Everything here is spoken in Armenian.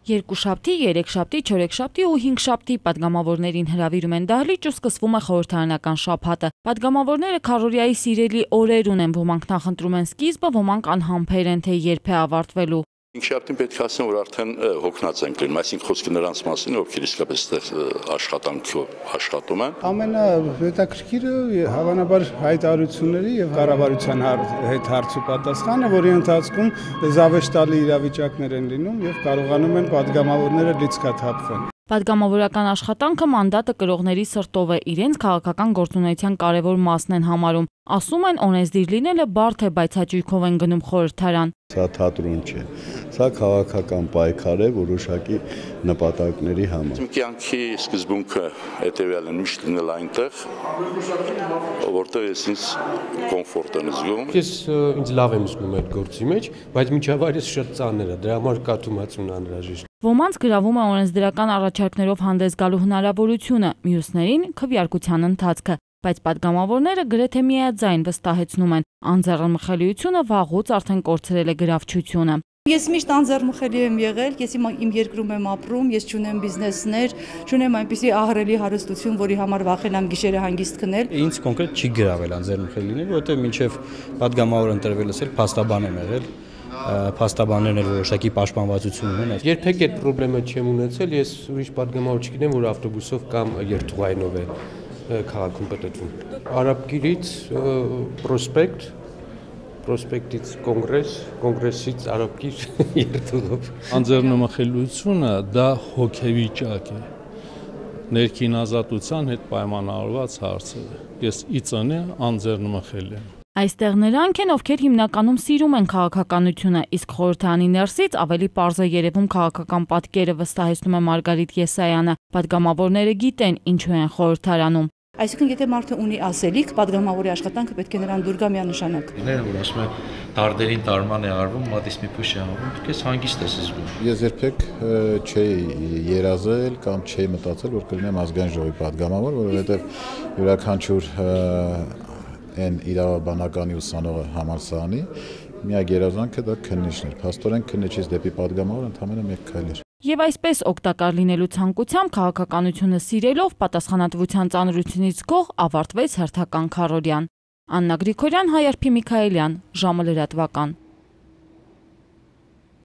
Երկուշաբթի, երեքշաբթի, չորեքշաբթի ու հինգշաբթի պատգամավորներին հրավիրում են դահլիճ ու սկսվում է խորհրդարանական շաբաթը։ Պատգամավորները քարոզիայի սիրելի օրեր ունեն, ոմանք նախընտրում են սկիզբը, ոմանք անհամբեր են, թե երբ է ավարտվելու։ Հինգշաբթին պետք է ասեմ, որ արդեն հոգնած ենք լինում, այսինքն խոսքը նրանց մասին, ովքեր իսկապես աշխատանքով աշխատում են։ Ամենահետաքրքիրը հավանաբար հայտարարությունների եւ կառավարության հետ հարց ու պատասխանը, որի ընթացքում զավեշտալի իրավիճակներ են լինում եւ կարողանում են պատգամավորները լիցքաթափվել։ Պատգամավորական աշխատանքը մանդատը կրողների սրտով է, իրենց քաղաքական գործունեության կարևոր մասն են համարում։ Ասում են, օրենսդիր լինելը բարդ է, բայց հաճույքով են գնում խորհրդարան։ Սա թատրոն չէ, սա քաղաքական պայքար է որոշակի նպատակների համար։ Իմ կյանքի սկզբունքը հետևյալն է՝ միշտ լինել այնտեղ, որտեղ ես ինձ կոմֆորտ եմ զգում։ Ես ինձ լավ եմ զգում այդ գործի մեջ, բայց միջավայրը շատ ծանր է, դրա համար կաթումացումն անհրաժեշտ։ Ոմանց գրավում է օրենսդրական առաջարկներով հանդես գալու հնարավորությունը, մյուսներին քվեարկության ընթացքը, բայց պատգամավորները գրեթե միաձայն վստահեցնում են, անձեռնմխելիությունը վաղուց արդեն կորցրել է գրավչությունը։ Ես միշտ անձեռնմխելի եմ եղել, ես իմ երկրում եմ ապրում, ես չունեմ բիզնեսներ, չունեմ այնպիսի ահռելի հարստություն, որի համար վախենամ գիշերը հանգիստ քնել։ Ինձ կոնկրետ չի գրավել անձեռնմխելի լինել, որովհետև մինչև պատգամավոր ընտրվելս էլ փաստաբան եմ եղել։ Փաստաբաններն էլ որոշակի պաշտպանվածություն ունեն։ Երբեք այդ խնդրեմը չեմ ունեցել, ես ուրիշ պատգամավոր չգիտեմ, որ ավտոբուսով կամ երթուղայինով է քաղաքում պատտվում։ Արաբգիրից պրոսպեկտից կոնգրես, կոնգրեսից արաբգիր երթուղով։ Անձեռնմխելիությունը դա հոգեվիճակ է։ Ներքին ազատության հետ պայմանավորված հարց է։ Ես իծնե անձեռնմխել եմ։ Այստեղ նրանք են, ովքեր հիմնականում սիրում են քաղաքականությունը, իսկ խորհրդարանի ներսից ավելի պարզ է երևում քաղաքական պատկերը, վստահեցնում է Մարգարիտ Եսայանը։ Պատգամավորները գիտեն ինչու են խորհրդարանում։ Այսինքն, եթե մարդը ունի ասելիք, պատգամավորի աշխատանքը պետք է նրան դուր գա միանշանակ։ Որ ասում են դարդերին տարման է արվում, մատից մի փուշ է անում, դուք ես հանգիստ ես զգում։ Ես երբեք չէի երազել կամ չէի մտածել, որ կլինեմ ազգային ժողովի պատգամավոր, որովհետև յուրաքանչյուր այն իրավաբանականի ուսանողը համալսարանի միակ երազանքը դա քննիչն էր։ Փաստորեն քննիչից դեպի պատգամավոր ընդամենը մեկ քայլ էր։ Եվ այսպես օգտակար լինելու ցանկությամբ քաղաքականությունը սիրելով պատասխանատվության ծանրությունից գոհ ավարտվեց հերթական քարոզիան։ Աննա Գրիգորյան, Հայարփի Միքայելյան, ժամը լրատվական։